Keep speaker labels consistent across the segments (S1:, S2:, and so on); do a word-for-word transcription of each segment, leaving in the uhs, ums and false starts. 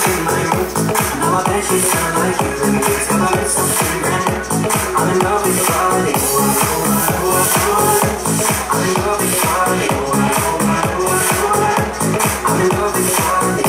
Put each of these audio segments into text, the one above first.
S1: in my room. Now I bet she's sound like you. Let me discover something brand new. I'm in love with your body. I'm in love with your body. I'm in love with your body.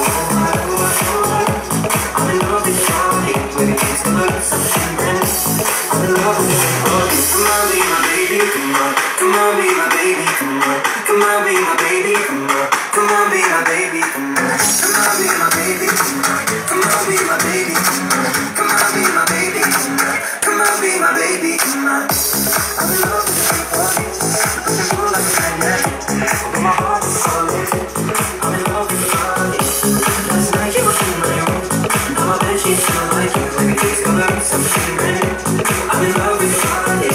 S1: I'm in love with your body. Let me discover something brand new. I'm in love with your body. Come on, be my baby, come on. Come on, be my baby, come on. Come on, be my baby, come on. Come on, be my baby, come on. Come on, be my baby, come on. Come on, be my baby, come on. Come on, be my baby, come on. Come on, be my baby, come on. I'm in love with your body. I'm in love like a magnet. But my heart is calling. I'm in love with your body. Last night you were in my room. Now I bet she's sound like you. Let me discover something brand new. I'm in love with your body.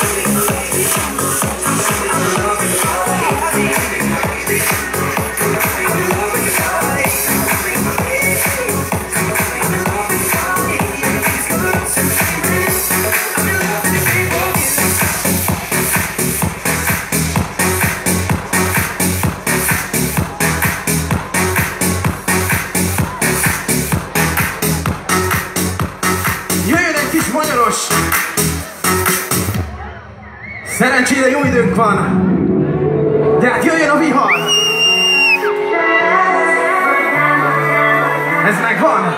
S2: Szerencsére jó időnk van, de hát jöjjön a vihar! Ez megvan!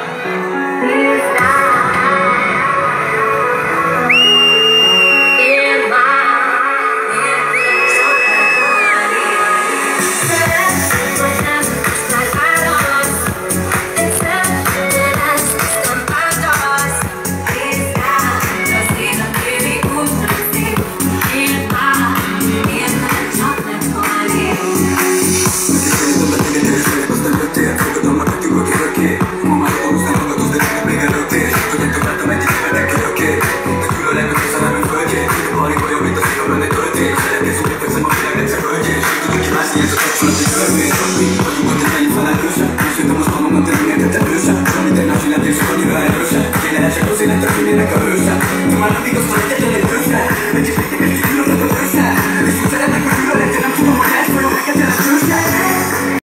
S3: Fogadom, hogy ki vagy érke, ma már